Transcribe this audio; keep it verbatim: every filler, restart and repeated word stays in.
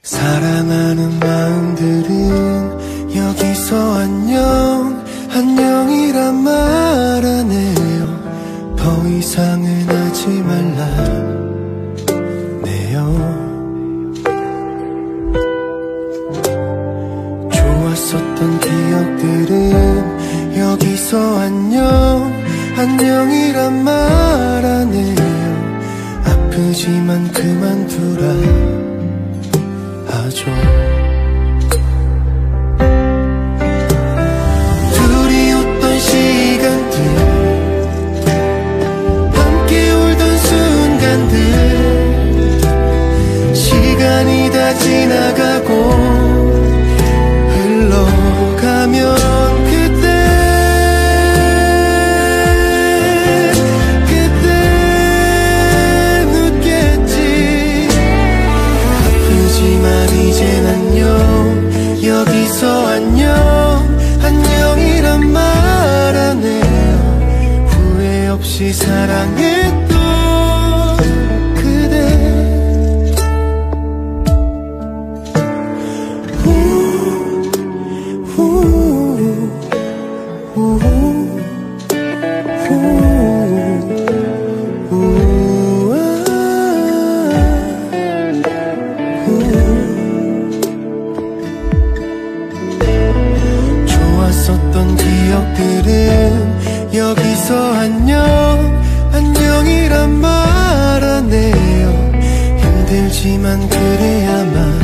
사랑하는 마음들은 여기서 안녕 안녕이란 말 안 해요. 더 이상은 하지 말라네요. 좋았었던 기억들은 여기서 안녕 안녕이란 말 안 해요. 아프지만 그만두라 하죠. 둘이 웃던 시간들, 함께 울던 순간들, 시간이 다 지나가고 흘러가면 그때 그때 웃겠지. 아프지만 이젠 안녕 여기서 안녕 안녕이란 말 안 해요. 후회 없이 사랑했던 그대. 우, 우, 우, 우, 우, 아, 우. 좋았었던 기억들은 여기서 안녕 안녕이란 말 안 해요. 힘들지만 그래야만